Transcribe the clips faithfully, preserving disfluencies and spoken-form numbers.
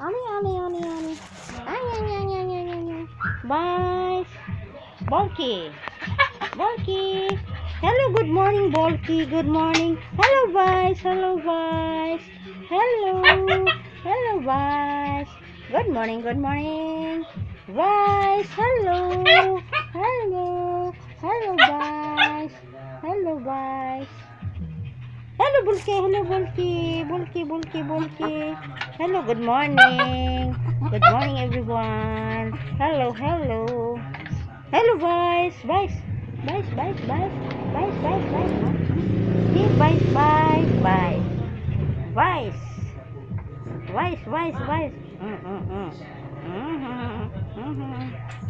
Ani, ani, ani, ani. Ay, ay, ay, ay, ay, ay, ay. Vice Bulkie. Bulkie. Hello, good morning, Bulkie. Good morning. Hello, Vice. Hello, Vice. Hello. Hello, Vice. Good morning, good morning. Vice. Hello. Hello. Hello, Vice. Hello, Vice. Hello, Bulkie. Hello, Bulkie. Bulkie, Bulkie, Bulkie. Hello, good morning. Good morning, everyone. Hello, hello. Hello, Vice. Vice. Vice, Vice, Vice. Vice, Vice, Vice. Hey, Vice, Vice, Vice. Vice. Vice, Vice, Vice. Mm, mm, mm. Mm-hmm. Mm-hmm.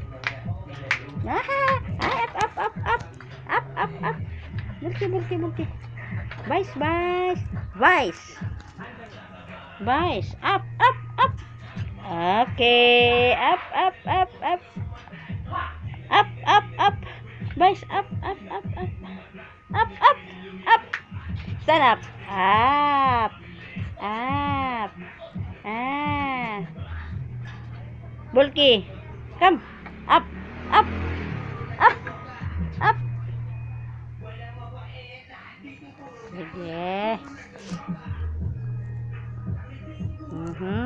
Ah, up, up, up, up. Up, up, up. Bulkie, Bulkie, Bulkie. Vice, Vice. Vice. Vice. Up, up, up. Okay. Up, up, up, up. Up, up, up. Vice, up, up, up, up. Up, up, up. Stand up. Up. Up. Ah. Bulkie. Come. Up. Up. Up. Up. Sige. Mhm.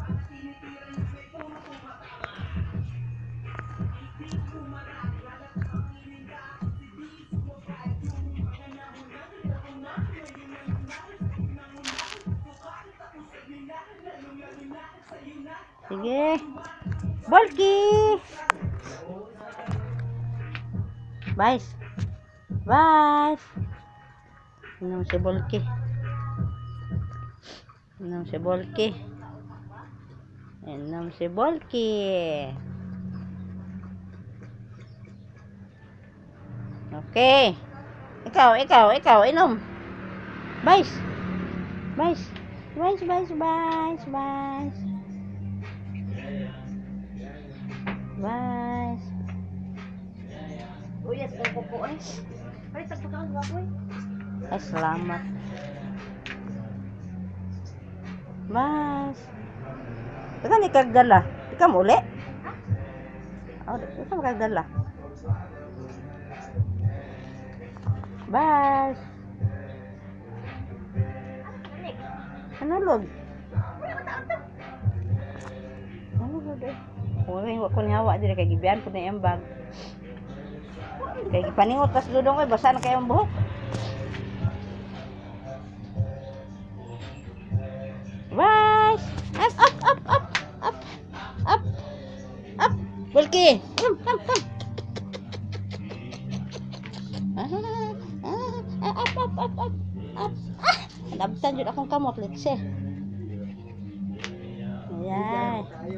Sige. Bulkie. Vice. Vice. Inom si Bulkie. Inom si Bulkie. Inom si Bulkie. Okay. Ikaw, ikaw, ikaw, inom. Vice. Vice. Vice, Vice, Vice, Vice. Vice. Uy, yes, ko po eh. Ay, tagpakaon ba ko eh? Ay, salamat. Vice. Ika ni kagdala. Ika mo uli? Oh, ika mo kagdala. Vice. Anulog. Anulog eh. Huwag ko ni hawa dili kay gibian ko na yung bag. Kay gipaningot tas dudong koy basa na kayong buhok. Vice. Up, up, up, up, up, up, up. Bulkie. Come, come, come. Ah, ah, up, up, up, up, up. Ah, nabtan jud akong kamot, let's see. Ayan.